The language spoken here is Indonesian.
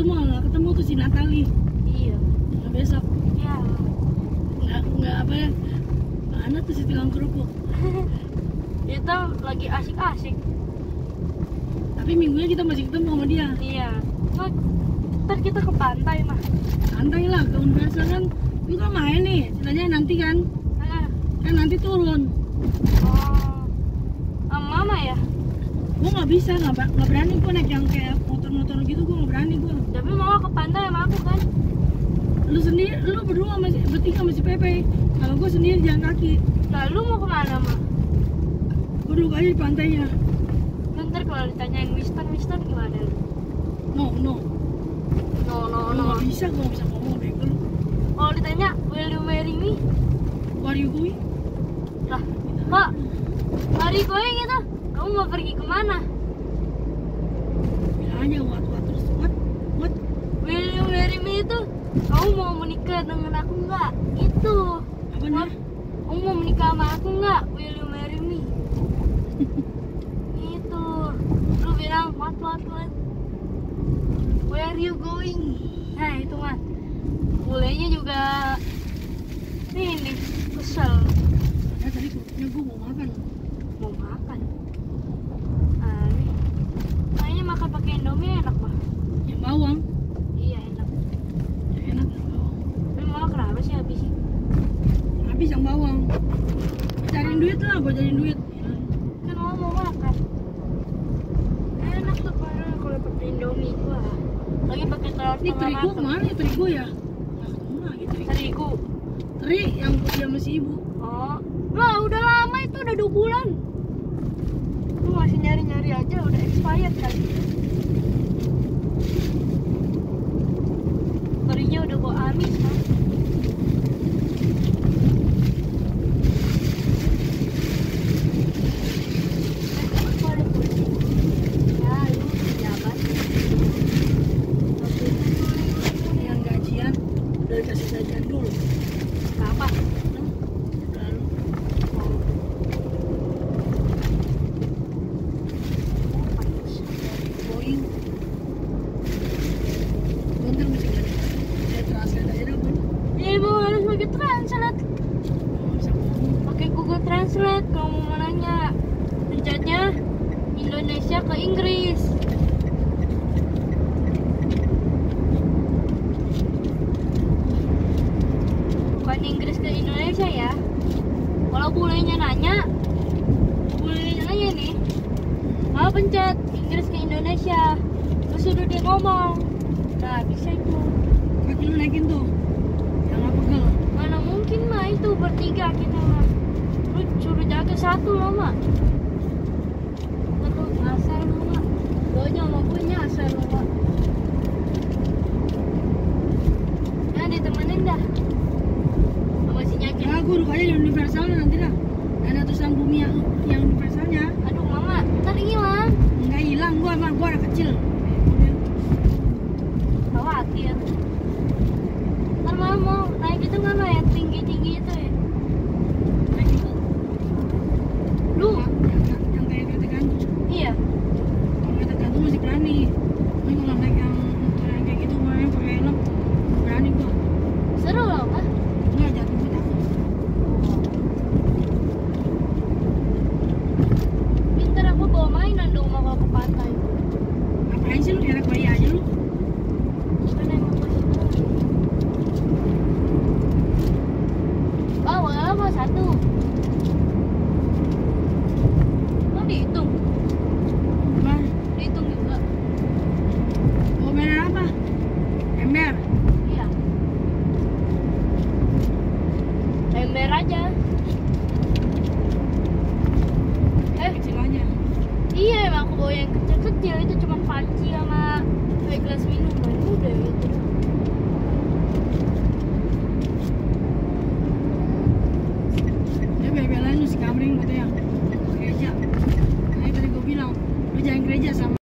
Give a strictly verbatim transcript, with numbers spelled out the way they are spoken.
itu mah nggak ketemu tuh si Natali. Iya. Nah, besok Iya. nggak nggak apa ya? Mana tuh si tukang kerupuk? Itu lagi asik-asik. Tapi minggunya kita masih ketemu sama dia. Iya. Nah, ntar kita ke pantai mah. Santai lah ke Universal kan. Lu kan main nih, ceritanya nanti kan. Ah. Kan nanti turun. Oh. Sama mama ya? Gua nggak bisa, nggak ba- nggak berani gua naik yang kayak motor-motor gitu, gua nggak berani gua. Tapi mama ke pantai sama aku kan? Lu sendiri, lu berdua masih bertiga sama si Pepe. Kalau gua sendiri jalan kaki. Nah, lu mau kemana mah? Gua duduk aja di pantainya. Ntar kalau ditanyain Mister, Mister gimana? No, no. No, no, Gua no. nggak bisa, gua nggak bisa ngomong deh. Lu, Kalau ditanya, will you marry me? where you going? Lah, Pak, hari going itu, kamu mau pergi kemana? Bilang aja what, what, terus what, what? Will you marry me itu, kamu mau menikah dengan aku nggak? Itu. Apa nih? Kamu mau menikah sama aku nggak? Will you marry me? Itu. Lu bilang what, what, what? Where you going? Nah itu mah. Bulenya juga ini kesel. Ya tadi kerupuknya gua mau makan. Mau makan. Aneh. Kayaknya makan pakai Indomie enak mah. Yang bawang, Iya enak. ya enak yang bawang. Tapi malah kenapa sih habisin? Habis yang bawang. Cariin duit lah, gua cariin duit. Kan mama mau makan. Enak tuh parah kalau pakai Indomie gua. Lagi pakai telur Ini setengah terigu matang. kemana ya terigu ya? Nggak ketemu lagi terigu. Terigu. Teri yang dia masih ibu. Oh, lah udah lama itu udah dua bulan. Lu masih nyari-nyari aja udah expired kali. Terinya udah gua amis kan. Yang gajian udah dikasih gajian dulu. Apa? Lalu Boeing. Bentar mesti ganti. Saya translate aja dah bun. Ya emang harus pakai translate. Nggak bisa ngomong. Pakai Google Translate kalau mau nanya. Pencetnya Indonesia ke Inggris. Bukan Inggris ke Indonesia ya. Kalau bulenya nanya, bulenya nanya nih, mau pencet Inggris ke Indonesia, terus suruh dia ngomong. Nah bisa itu. Kaki lu naikin tuh. Yang nggak pegel. Mana mungkin mah itu bertiga kita mah. Lu suruh jaga satu loh mak. Lu asal lu mak. Lo nya sama gue nyasar lo mak. Nah ditemenin dah. Sama si Nyakin. Ya gua duduk aja di Universal nanti dah. Dan utusan bumi yang, yang universalnya. Aduh mama, ntar hilang. Nggak hilang, gua emang gua anak kecil. Khawatir. Ntar mama mau naik itu nggak mah yang tinggi-tinggi itu ya? Naik itu. Lu? Yang, yang, yang kayak kereta gantung. Iya. Kalau kereta gantung masih berani. Tapi kalau naik yang motor yang kayak gitu makanya pakai helm berani gua. Seru loh mah. Nggak jatuh gua takut. Pintar aku bawa mainan dong mau ke pantai. Ngapain sih lu enak bayi aja lu? Kan emang masih bawa apa satu? Oh dihitung, Apa? dihitung juga. Mau mainan apa? Ember. Iya. Ember aja. Eh, Kecilannya. iya emang aku bawa yang kecil-kecil itu cuma panci sama kayak gelas minum.